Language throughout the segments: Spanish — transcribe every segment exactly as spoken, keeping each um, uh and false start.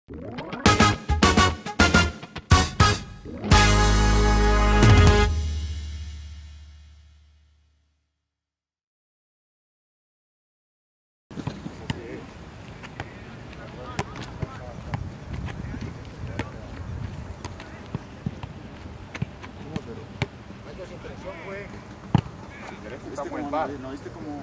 ¿No viste como...?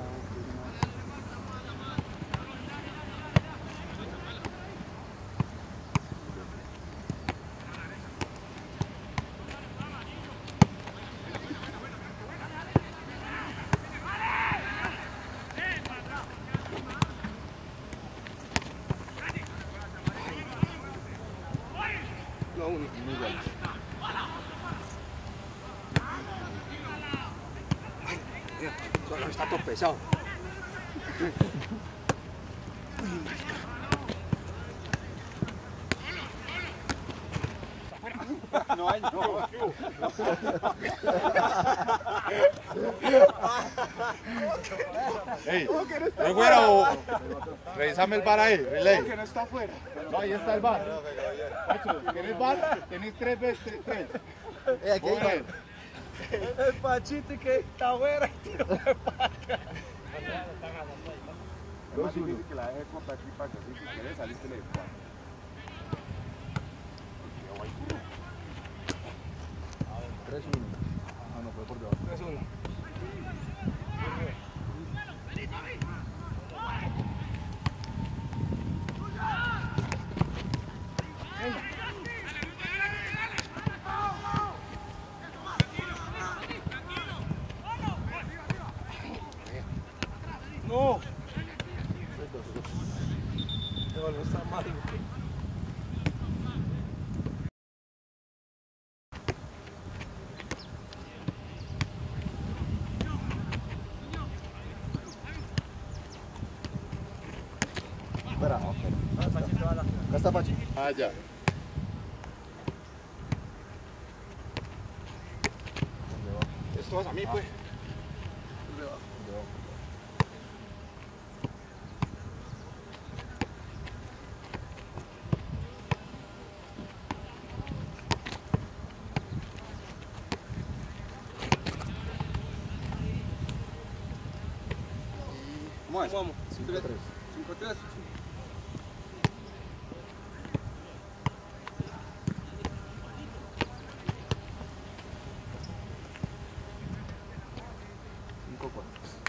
No, uno. Muy bueno. Ay, mira, solo está todo pesado. No hay, no. Ey, ¿no fuera o revísame el bar ahí, relay? Que no está afuera. No, ahí está el bar. ¿Tienes bar? Tenés tres veces, tres. Eh, aquí hay bar. El Pachito que está afuera. Es más difícil que la deje corta aquí para que si quieres saliste le tres uno. Ah, no, fue por debajo. tres uno. No. No, no está mal. Espera, ok. Acá está Pachi. Ah, ya. Esto vas a mí, pues. ¿Cómo es? Vamos. cinco tres. cinco tres. cinco cuatro.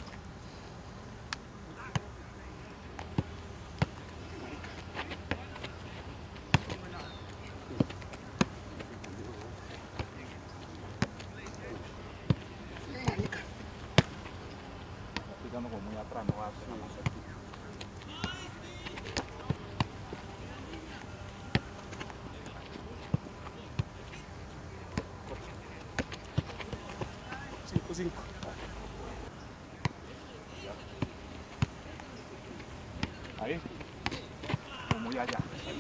Picando como muy atrás, no va a hacer una cosa. cinco cinco. Ahí. Como muy allá.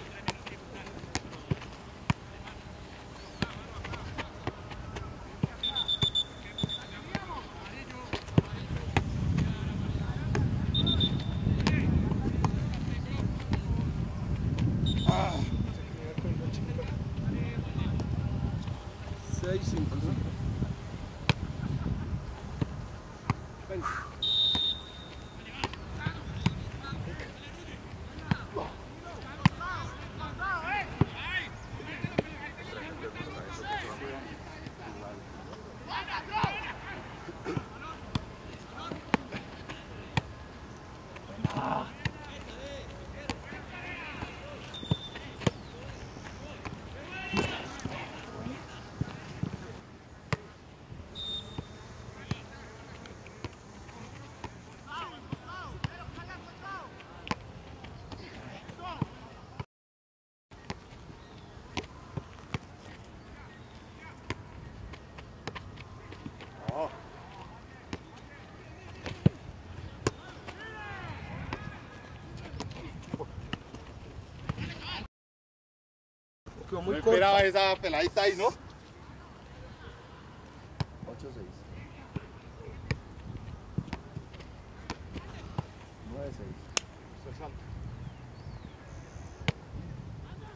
seis cinco. Venga. Quedó muy No corto. esperaba esa peladita ahí, ¿no? ocho seis. nueve seis.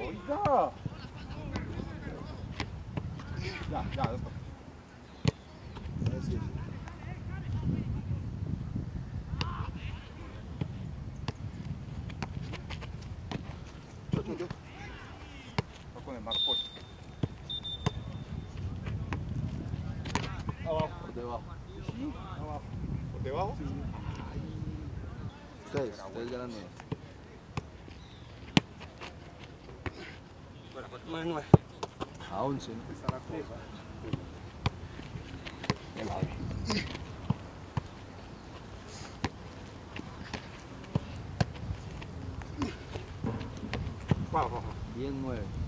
Oiga. Ya, ya, doctor. Sí. Va con el Marcos. Abajo. Por debajo. Sí, abajo. ¿Por debajo? Sí. Ustedes, ustedes ganando. A once, ¿no? Está la cosa. Bajo, bajo. diez nueve.